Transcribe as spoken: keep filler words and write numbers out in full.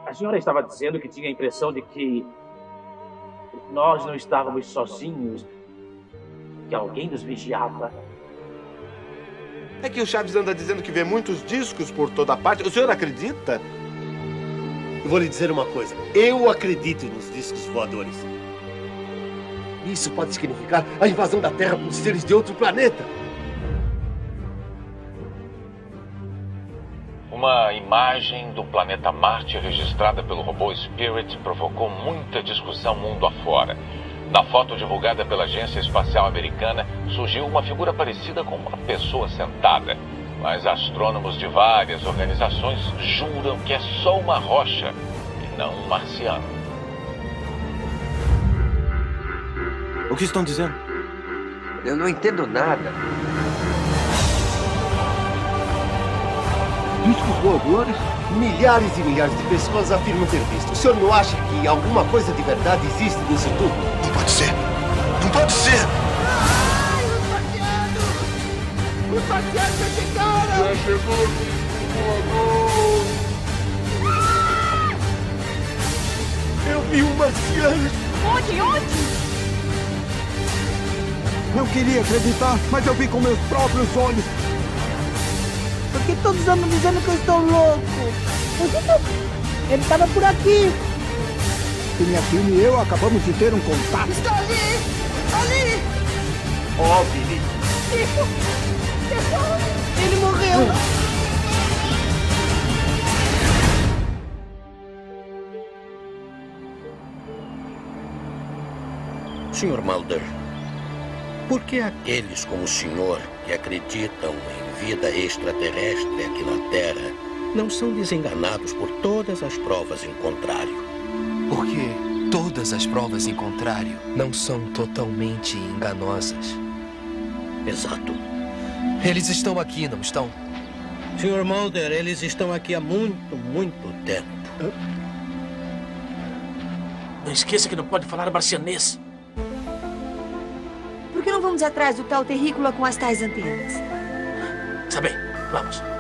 A senhora estava dizendo que tinha a impressão de que nós não estávamos sozinhos, que alguém nos vigiava. É que o Chaves anda dizendo que vê muitos discos por toda parte. O senhor acredita? Eu vou lhe dizer uma coisa. Eu acredito nos discos voadores. Isso pode significar a invasão da Terra por seres de outro planeta. Uma imagem do planeta Marte registrada pelo robô Spirit provocou muita discussão mundo afora. Na foto divulgada pela Agência Espacial Americana, surgiu uma figura parecida com uma pessoa sentada. Mas astrônomos de várias organizações juram que é só uma rocha e não um marciano. O que estão dizendo? Eu não entendo nada. Discos voadores? Milhares e milhares de pessoas afirmam ter visto. O senhor não acha que alguma coisa de verdade existe nisso tudo? Não pode ser! Não pode ser! Ai, o saqueado! O saqueado já chegaram! Já chegou o voador! Eu vi um marciano! Onde? Onde? Não queria acreditar, mas eu vi com meus próprios olhos. Por que todos andam dizendo que eu estou louco? Ele estava por aqui. E minha filha e eu acabamos de ter um contato. Está ali! Ali! Ó, oh, Billy! Ele morreu! senhor Mulder, por que aqueles como o senhor que acreditam em vida extraterrestre aqui na Terra não são desenganados por todas as provas em contrário? Porque todas as provas em contrário não são totalmente enganosas. Exato. Eles estão aqui, não estão? senhor Mulder, eles estão aqui há muito, muito tempo. Não esqueça que não pode falar marcianês. Por que não vamos atrás do tal terrícola com as tais antenas? Está bem, vamos.